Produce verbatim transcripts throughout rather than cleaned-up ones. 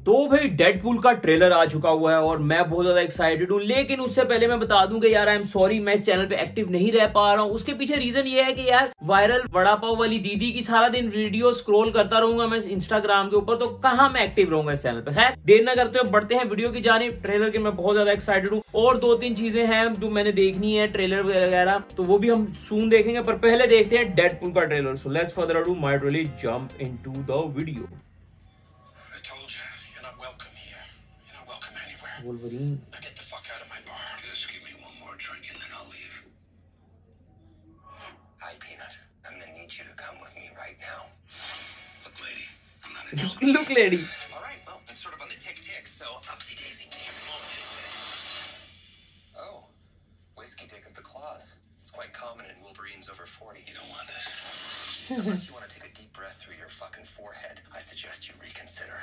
तो भाई डेडपूल का ट्रेलर आ चुका हुआ है और मैं बहुत ज्यादा एक्साइटेड हूँ। लेकिन उससे पहले मैं बता दूं कि यार आई एम सॉरी, मैं इस चैनल पे एक्टिव नहीं रह पा रहा हूँ। उसके पीछे रीजन ये है कि यार वायरल वड़ा पाव वाली दीदी की सारा दिन वीडियो स्क्रॉल करता रहूंगा मैं इंस्टाग्राम के ऊपर, तो कहाँ मैं एक्टिव रहूंगा इस चैनल पे। खैर देर न करते हुए बढ़ते हैं वीडियो की जानिब। ट्रेलर के मैं बहुत ज्यादा एक्साइटेड हूँ और दो तीन चीजें हैं जो मैंने देखनी है ट्रेलर वगैरह, तो वो भी हम सून देखेंगे। पर पहले देखते हैं डेडपूल का trailer. So let's further ado might really jump into the video. Wolverine. Now get the fuck out of my bar. Just give me one more drink and then I'll leave. Hi, Peanut. I'm gonna need you to come with me right now. Look, lady. I'm not a Look, lady. All right. Well, I'm sort of on the tick tick, so upsy daisy. Oh, whiskey dig of the claws. It's quite common in Wolverines over forty. You don't want this. Unless you want to take a deep breath through your fucking forehead, I suggest you reconsider.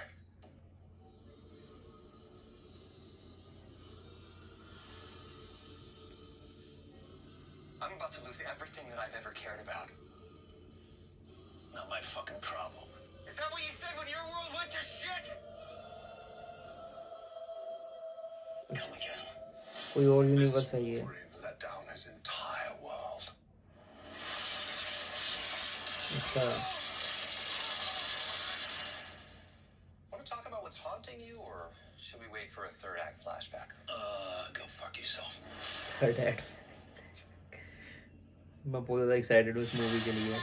I'm about to lose everything that I've ever cared about. Not my fucking problem. Is that what you said when your world went to shit? Come again. कोई और universe है ये। Let down his entire world. अच्छा। Want to talk about what's haunting you, or should we wait for a third act flashback? Uh, go fuck yourself. Third act. मैं बहुत ज़्यादा excited हूँ इस मूवी के लिए।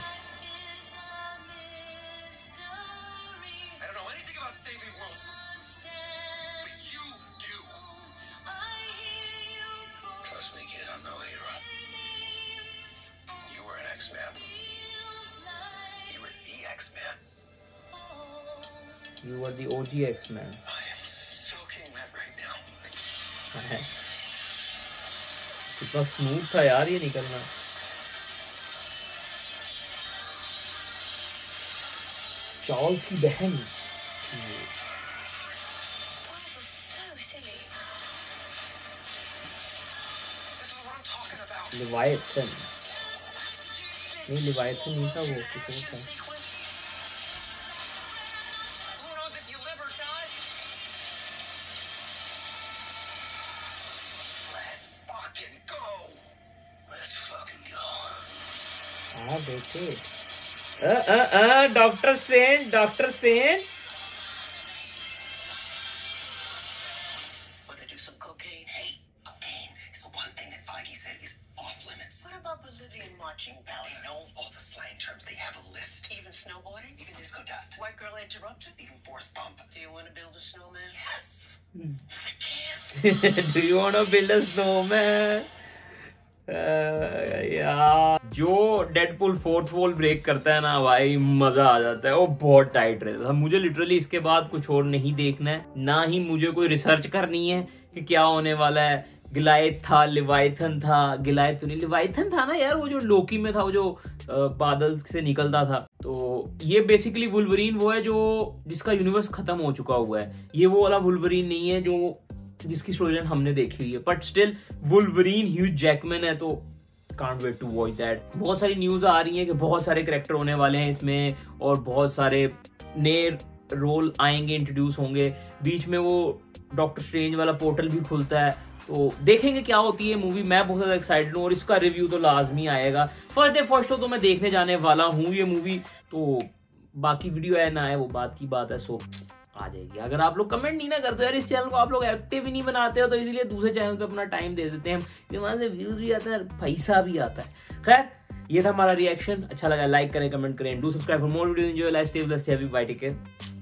You were the O G X-Man. I am soaking wet right now. कितना smooth था यार ये निकलना। चार्ल्स की बहन। लिवायथन नहीं, लिवायथन नहीं था वो, किसी था। हाँ देखे Doctor Strange, Doctor Strange. They know all the slang terms. They have a list. Even snowboarding? Even disco dust. White girl interrupted? Even force bump. Do you want to build a snowman? Yes. I can't. Do you want to build a snowman? यार जो Deadpool fourth wall break करता है ना भाई, मजा आ जाता है। वो बहुत टाइट रहता है। मुझे लिटरली इसके बाद कुछ और नहीं देखना है, ना ही मुझे कोई रिसर्च करनी है कि क्या होने वाला है। गिलायत था, लिवाइथन था, गिलायत तो नहीं, लिवाइथन था ना यार, वो जो लोकी में था, वो जो बादल से निकलता था। तो ये बेसिकली वुल्वरीन वो है जो जिसका यूनिवर्स खत्म हो चुका हुआ है। ये वो वाला वुल्वरीन नहीं है जो जिसकी स्टोरी लाइन हमने देखी हुई है, but still Wolverine Hugh Jackman है, तो can't wait to watch that. बहुत सारी न्यूज आ रही है कि बहुत सारे कैरेक्टर होने वाले हैं इसमें और बहुत सारे नए रोल आएंगे, इंट्रोड्यूस होंगे। बीच में वो डॉक्टर स्ट्रेंज वाला पोर्टल भी खुलता है, तो देखेंगे क्या होती है मूवी। मैं बहुत ज्यादा एक्साइटेड हूँ और इसका रिव्यू तो लाजमी आएगा। फर्स्ट डे फर्स्ट शो तो मैं देखने जाने वाला हूँ ये मूवी, तो बाकी वीडियो है ना है वो बात की बात है, सो आ जाएगी। अगर आप लोग कमेंट नहीं ना करते यार, इस चैनल को आप लोग एक्टिव ही नहीं बनाते हो, तो इसलिए दूसरे चैनल पे अपना टाइम दे देते हैं कि वहां से व्यूज भी आता है, पैसा भी आता है। खैर ये था हमारा रिएक्शन। अच्छा लगा लाइक करें, कमेंट करें, do subscribe for more video. Enjoy life, stay blessed, heavy bye, take care.